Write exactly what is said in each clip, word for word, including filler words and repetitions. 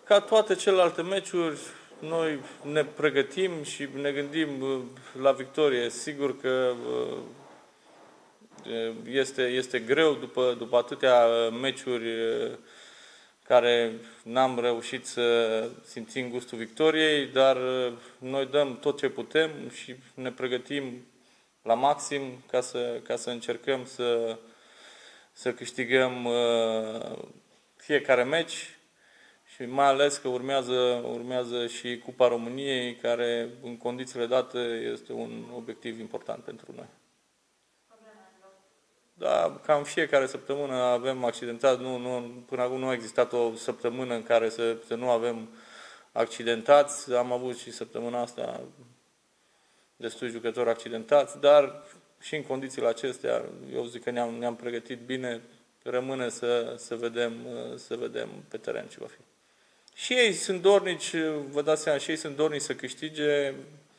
Ca toate celelalte meciuri, noi ne pregătim și ne gândim la victorie. Sigur că este, este greu după, după atâtea meciuri care n-am reușit să simțim gustul victoriei, dar noi dăm tot ce putem și ne pregătim la maxim ca să, ca să încercăm să, să câștigăm fiecare meci. Și mai ales că urmează, urmează și Cupa României, care în condițiile date este un obiectiv important pentru noi. Da, cam fiecare săptămână avem accidentați. Nu, nu, până acum nu a existat o săptămână în care să, să nu avem accidentați. Am avut și săptămâna asta destui jucători accidentați, dar și în condițiile acestea, eu zic că ne-am, ne-am pregătit bine. Rămâne să, să, vedem, să vedem pe teren ce va fi. Și ei sunt dornici, vă dați seama, și ei sunt dornici să câștige.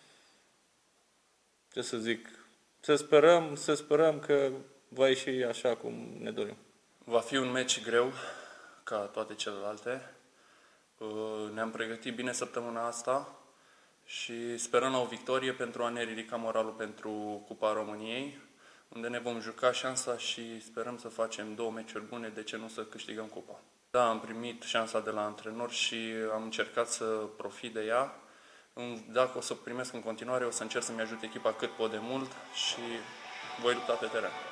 Ce să zic, să sperăm, să sperăm că va ieși așa cum ne dorim. Va fi un meci greu, ca toate celelalte. Ne-am pregătit bine săptămâna asta și sperăm la o victorie pentru a ne ridica moralul pentru Cupa României, unde ne vom juca șansa și sperăm să facem două meciuri bune, de ce nu să câștigăm cupa. Da, am primit șansa de la antrenor și am încercat să profit de ea. Dacă o să o primesc în continuare, o să încerc să-mi ajut echipa cât pot de mult și voi lupta pe teren.